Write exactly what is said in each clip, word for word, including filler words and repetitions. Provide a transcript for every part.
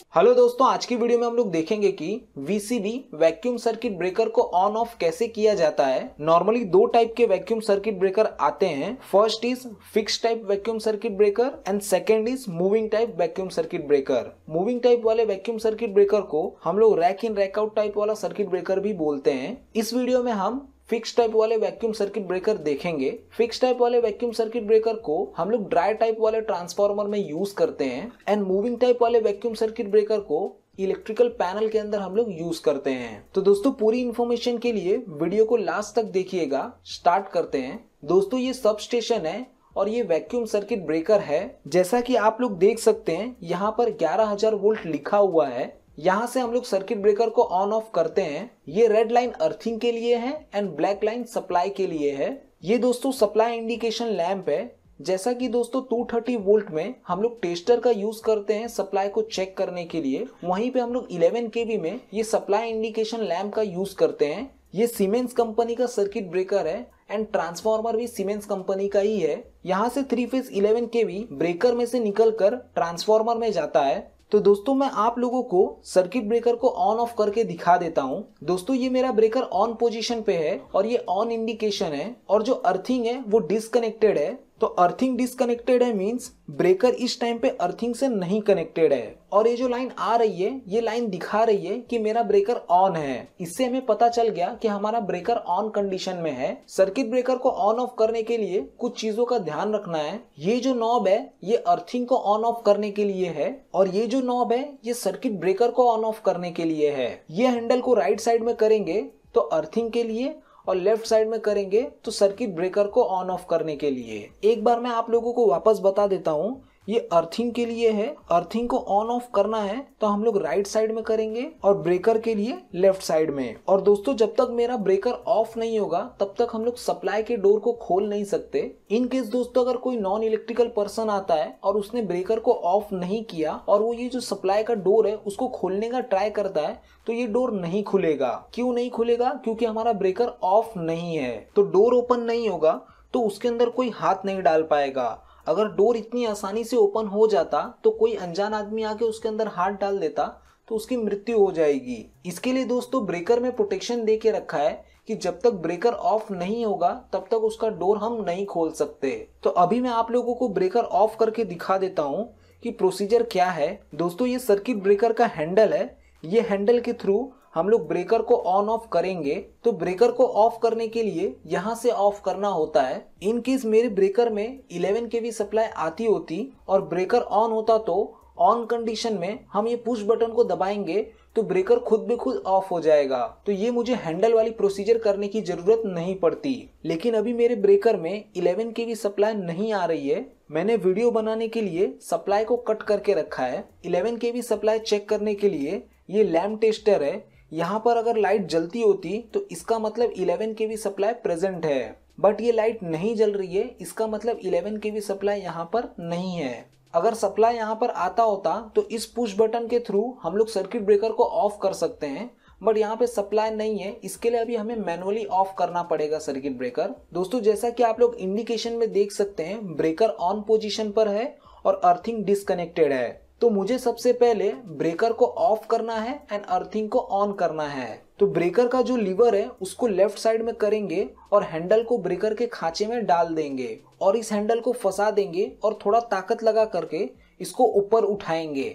Hello दोस्तों, आज की वीडियो में हम लोग देखेंगे कि वीसीबी वैक्यूम सर्किट ब्रेकर को ऑन ऑफ कैसे किया जाता है। नॉर्मली दो टाइप के वैक्यूम सर्किट ब्रेकर आते हैं। First is fix type vacuum circuit breaker and second is moving type vacuum circuit breaker. Moving type वाले वैक्यूम सर्किट ब्रेकर को हम लोग rack in rack out type वाला सर्किट ब्रेकर भी बोलते हैं। इस वीडियो में हम फिक्स टाइप वाले वैक्यूम सर्किट ब्रेकर देखेंगे। फिक्स टाइप वाले वैक्यूम सर्किट ब्रेकर को हम लोग ड्राई टाइप वाले ट्रांसफार्मर में यूज करते हैं एंड मूविंग टाइप वाले वैक्यूम सर्किट ब्रेकर को इलेक्ट्रिकल पैनल के अंदर हम लोग यूज करते हैं। तो दोस्तों, पूरी इंफॉर्मेशन के लिए वीडियो को लास्ट तक देखिएगा। स्टार्ट करते हैं। दोस्तों, ये सब स्टेशन है और ये वैक्यूम सर्किट ब्रेकर है। जैसा कि आप लोग देख सकते हैं, यहाँ पर ग्यारह हजार वोल्ट लिखा हुआ है। यहाँ से हम लोग सर्किट ब्रेकर को ऑन ऑफ करते हैं। ये रेड लाइन अर्थिंग के लिए है एंड ब्लैक लाइन सप्लाई के लिए है। ये दोस्तों सप्लाई इंडिकेशन लैंप है। जैसा कि दोस्तों दो सौ तीस वोल्ट में हम लोग टेस्टर का यूज करते हैं सप्लाई को चेक करने के लिए, वहीं पे हम लोग ग्यारह केवी में ये सप्लाई इंडिकेशन लैंप का यूज करते हैं। ये सीमेंस कंपनी का सर्किट ब्रेकर है एंड ट्रांसफार्मर भी सीमेंस कंपनी का ही है। यहाँ से थ्री फेज ग्यारह केवी ब्रेकर में से निकलकर ट्रांसफार्मर में जाता है। तो दोस्तों, मैं आप लोगों को सर्किट ब्रेकर को ऑन ऑफ करके दिखा देता हूं। दोस्तों, ये मेरा ब्रेकर ऑन पोजीशन पे है और ये ऑन इंडिकेशन है और जो अर्थिंग है वो डिसकनेक्टेड है। तो अर्थिंग डिसकनेक्टेड है मींस ब्रेकर इस टाइम पे अर्थिंग से नहीं कनेक्टेड है। और ये जो लाइन आ रही है, ये लाइन दिखा रही है कि मेरा ब्रेकर ऑन है। इससे हमें पता चल गया कि हमारा ब्रेकर ऑन कंडीशन में है। सर्किट ब्रेकर को ऑन ऑफ करने के लिए कुछ चीजों का ध्यान रखना है। ये जो नॉब है ये अर्थिंग को ऑन ऑफ करने के लिए है और ये जो नॉब है ये सर्किट ब्रेकर को ऑन ऑफ करने के लिए है। ये हैंडल को राइट साइड में करेंगे तो अर्थिंग के लिए और लेफ्ट साइड में करेंगे तो सर्किट ब्रेकर को ऑन ऑफ करने के लिए। एक बार मैं आप लोगों को वापस बता देता हूं। ये अर्थिंग के लिए है। अर्थिंग को ऑन ऑफ करना है तो हम लोग राइट साइड में करेंगे और ब्रेकर के लिए लेफ्ट साइड में। और दोस्तों, जब तक मेरा ब्रेकर ऑफ नहीं होगा तब तक हम लोग सप्लाई के डोर को खोल नहीं सकते। इन केस दोस्तों, अगर कोई नॉन इलेक्ट्रिकल पर्सन आता है और उसने ब्रेकर को ऑफ नहीं किया और वो ये जो सप्लाई का डोर है उसको खोलने का ट्राई करता है तो ये डोर नहीं खुलेगा। क्यों नहीं खुलेगा? क्योंकि हमारा ब्रेकर ऑफ नहीं है। तो डोर ओपन नहीं होगा तो उसके अंदर कोई हाथ नहीं डाल पाएगा। अगर डोर इतनी आसानी से ओपन हो जाता तो कोई अनजान आदमी आके उसके अंदर हाथ डाल देता तो उसकी मृत्यु हो जाएगी। इसके लिए दोस्तों ब्रेकर में प्रोटेक्शन दे के रखा है कि जब तक ब्रेकर ऑफ नहीं होगा तब तक उसका डोर हम नहीं खोल सकते। तो अभी मैं आप लोगों को ब्रेकर ऑफ करके दिखा देता हूँ कि प्रोसीजर क्या है। दोस्तों, ये सर्किट ब्रेकर का हैंडल है। ये हैंडल के थ्रू हम लोग ब्रेकर को ऑन ऑफ करेंगे। तो ब्रेकर को ऑफ करने के लिए यहाँ से ऑफ करना होता है। इन केस मेरे ब्रेकर में ग्यारह केवी सप्लाई आती होती और ब्रेकर ऑन होता तो ऑन कंडीशन में हम ये पुश बटन को दबाएंगे तो ब्रेकर खुद ब खुद ऑफ हो जाएगा। तो ये मुझे हैंडल वाली प्रोसीजर करने की जरूरत नहीं पड़ती। लेकिन अभी मेरे ब्रेकर में ग्यारह केवी सप्लाई नहीं आ रही है। मैंने वीडियो बनाने के लिए सप्लाई को कट करके रखा है। ग्यारह केवी सप्लाई चेक करने के लिए ये लैंप टेस्टर है। यहाँ पर अगर लाइट जलती होती तो इसका मतलब ग्यारह केवी सप्लाई प्रेजेंट है, बट ये लाइट नहीं जल रही है, इसका मतलब ग्यारह केवी सप्लाई यहाँ पर नहीं है। अगर सप्लाई यहाँ पर आता होता तो इस पुश बटन के थ्रू हम लोग सर्किट ब्रेकर को ऑफ कर सकते हैं, बट यहाँ पे सप्लाई नहीं है। इसके लिए अभी हमें मैनुअली ऑफ करना पड़ेगा सर्किट ब्रेकर। दोस्तों, जैसा कि आप लोग इंडिकेशन में देख सकते हैं, ब्रेकर ऑन पोजीशन पर है और अर्थिंग डिसकनेक्टेड है। तो मुझे सबसे पहले ब्रेकर को ऑफ करना है एंड अर्थिंग को ऑन करना है। तो ब्रेकर का जो लीवर है उसको लेफ्ट साइड में करेंगे और हैंडल को ब्रेकर के खांचे में डाल देंगे और इस हैंडल को फंसा देंगे और थोड़ा ताकत लगा करके इसको ऊपर उठाएंगे।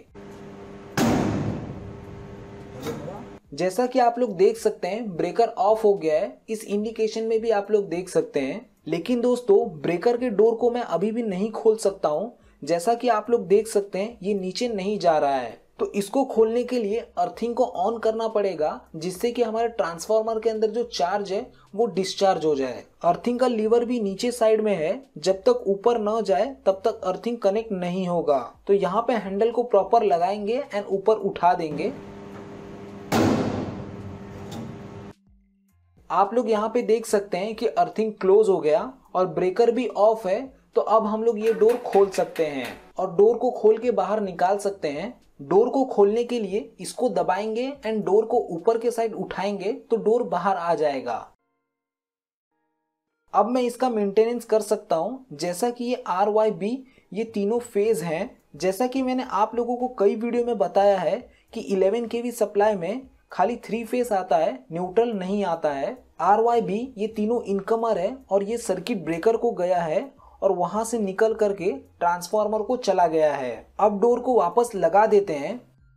जैसा कि आप लोग देख सकते हैं, ब्रेकर ऑफ हो गया है। इस इंडिकेशन में भी आप लोग देख सकते हैं। लेकिन दोस्तों, ब्रेकर के डोर को मैं अभी भी नहीं खोल सकता हूं। जैसा कि आप लोग देख सकते हैं, ये नीचे नहीं जा रहा है। तो इसको खोलने के लिए अर्थिंग को ऑन करना पड़ेगा, जिससे कि हमारे ट्रांसफार्मर के अंदर जो चार्ज है वो डिस्चार्ज हो जाए। अर्थिंग का लीवर भी नीचे साइड में है। जब तक ऊपर न जाए तब तक अर्थिंग कनेक्ट नहीं होगा। तो यहाँ पे हैंडल को प्रॉपर लगाएंगे एंड ऊपर उठा देंगे। आप लोग यहाँ पे देख सकते हैं कि अर्थिंग क्लोज हो गया और ब्रेकर भी ऑफ है। तो अब हम लोग ये डोर खोल सकते हैं और डोर को खोल के बाहर निकाल सकते हैं। डोर को खोलने के लिए इसको दबाएंगे एंड डोर को ऊपर के साइड उठाएंगे तो डोर बाहर आ जाएगा। अब मैं इसका मेंटेनेंस कर सकता हूं। जैसा कि ये आर वाई बी ये तीनों फेज हैं, जैसा कि मैंने आप लोगों को कई वीडियो में बताया है कि इलेवन के वी सप्लाई में खाली थ्री फेस आता है, न्यूट्रल नहीं आता है। आर वाई बी ये तीनों इनकमर है और ये सर्किट ब्रेकर को गया है और वहां से निकल करके ट्रांसफार्मर को चला गया है। अब डोर को वापस लगा देते हैं।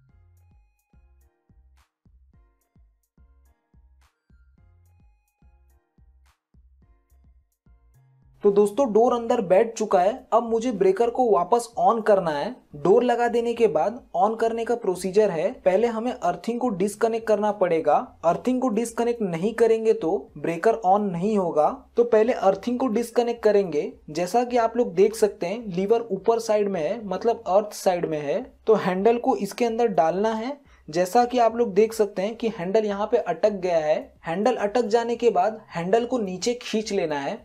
तो दोस्तों डोर अंदर बैठ चुका है। अब मुझे ब्रेकर को वापस ऑन करना है। डोर लगा देने के बाद ऑन करने का प्रोसीजर है, पहले हमें अर्थिंग को डिस्कनेक्ट करना पड़ेगा। अर्थिंग को डिस्कनेक्ट नहीं करेंगे तो ब्रेकर ऑन नहीं होगा। तो पहले अर्थिंग को डिस्कनेक्ट करेंगे। जैसा कि आप लोग देख सकते हैं लीवर ऊपर साइड में है, मतलब अर्थ साइड में है। तो हैंडल को इसके अंदर डालना है। जैसा कि आप लोग देख सकते हैं कि हैंडल यहाँ पे अटक गया है। हैंडल अटक जाने के बाद हैंडल को नीचे खींच लेना है।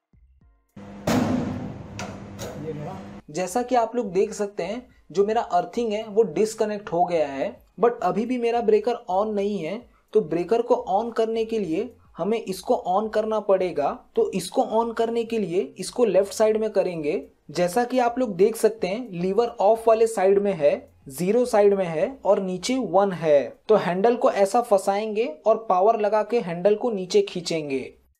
जैसा कि आप लोग देख सकते हैं जो मेरा अर्थिंग है वो डिस्कनेक्ट हो गया है, बट अभी भी मेरा ब्रेकर ऑन नहीं है। तो ब्रेकर को ऑन करने के लिए हमें इसको ऑन करना पड़ेगा। तो इसको ऑन करने के लिए इसको लेफ्ट साइड में करेंगे। जैसा कि आप लोग देख सकते हैं लीवर ऑफ वाले साइड में है, जीरो साइड में है और नीचे वन है। तो हैंडल को ऐसा फंसाएंगे और पावर लगा के हैंडल को नीचे खींचेंगे।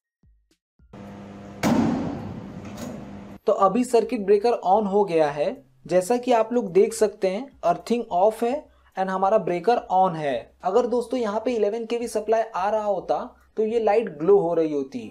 तो अभी सर्किट ब्रेकर ऑन हो गया है। जैसा कि आप लोग देख सकते हैं अर्थिंग ऑफ है एंड हमारा ब्रेकर ऑन है। अगर दोस्तों यहाँ पे इलेवन के वी सप्लाई आ रहा होता तो ये लाइट ग्लो हो रही होती।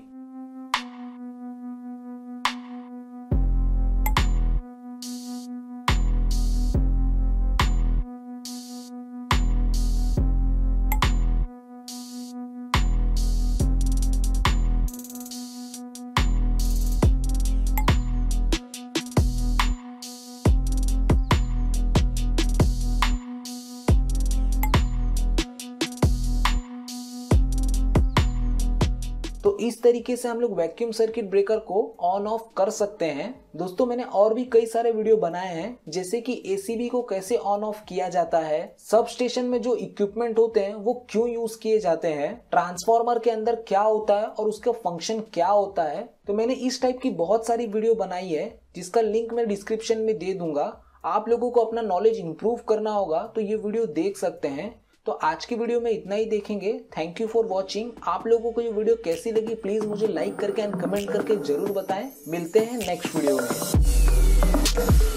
तो इस तरीके से हम लोग वैक्यूम सर्किट ब्रेकर को ऑन ऑफ कर सकते हैं। दोस्तों मैंने और भी कई सारे वीडियो बनाए हैं, जैसे कि ए सी बी को कैसे ऑन ऑफ किया जाता है, सब स्टेशन में जो इक्विपमेंट होते हैं वो क्यों यूज किए जाते हैं, ट्रांसफार्मर के अंदर क्या होता है और उसका फंक्शन क्या होता है। तो मैंने इस टाइप की बहुत सारी वीडियो बनाई है जिसका लिंक मैं डिस्क्रिप्शन में दे दूंगा। आप लोगों को अपना नॉलेज इंप्रूव करना होगा तो ये वीडियो देख सकते हैं। तो आज की वीडियो में इतना ही देखेंगे। Thank you for watching. आप लोगों को ये वीडियो कैसी लगी प्लीज मुझे लाइक करके एंड कमेंट करके जरूर बताएं। मिलते हैं नेक्स्ट वीडियो में।